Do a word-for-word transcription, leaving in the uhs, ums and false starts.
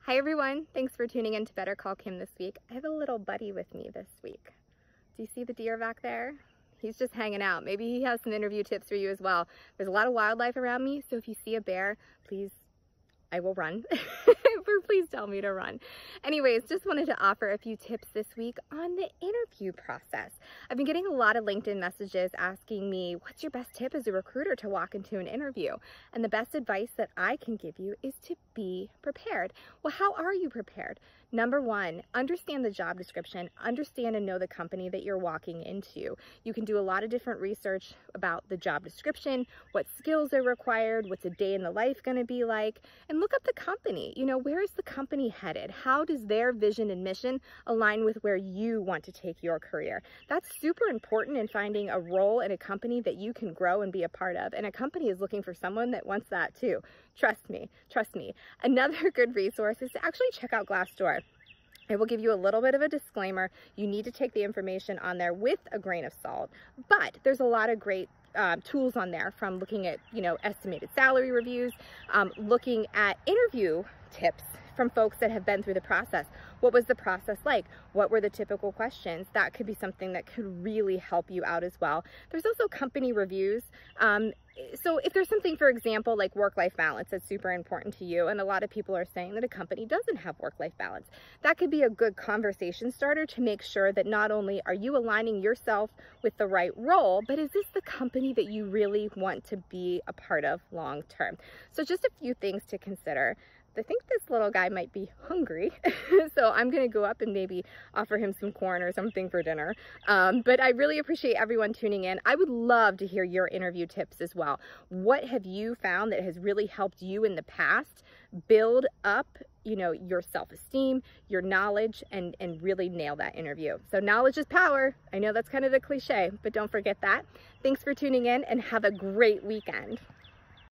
Hi everyone, thanks for tuning in to Better Call Kim this week. I have a little buddy with me this week. Do you see the deer back there? He's just hanging out. Maybe he has some interview tips for you as well. There's a lot of wildlife around me, so if you see a bear, please, I will run. Or please tell me to run. Anyways, just wanted to offer a few tips this week on the interview process. I've been getting a lot of LinkedIn messages asking me, what's your best tip as a recruiter to walk into an interview? And the best advice that I can give you is to be prepared. Well, how are you prepared? Number one, understand the job description, understand and know the company that you're walking into. You can do a lot of different research about the job description, what skills are required, what's a day in the life going to be like, and look up the company. You know, where is the company headed? How does their vision and mission align with where you want to take your career? That's super important in finding a role in a company that you can grow and be a part of. And a company is looking for someone that wants that too. Trust me, trust me. Another good resource is to actually check out Glassdoor. I will give you a little bit of a disclaimer. You need to take the information on there with a grain of salt, but there's a lot of great uh, tools on there, from looking at, you know, estimated salary reviews, um, looking at interview tips from folks that have been through the process. What was the process like? What were the typical questions? That could be something that could really help you out as well. There's also company reviews. Um, so if there's something, for example, like work-life balance that's super important to you, and a lot of people are saying that a company doesn't have work-life balance, that could be a good conversation starter to make sure that not only are you aligning yourself with the right role, but is this the company that you really want to be a part of long term? So just a few things to consider. I think this little guy might be hungry, so I'm gonna go up and maybe offer him some corn or something for dinner. Um, but I really appreciate everyone tuning in. I would love to hear your interview tips as well. What have you found that has really helped you in the past build up, you know, your self-esteem, your knowledge, and, and really nail that interview? So knowledge is power. I know that's kind of the cliche, but don't forget that. Thanks for tuning in and have a great weekend.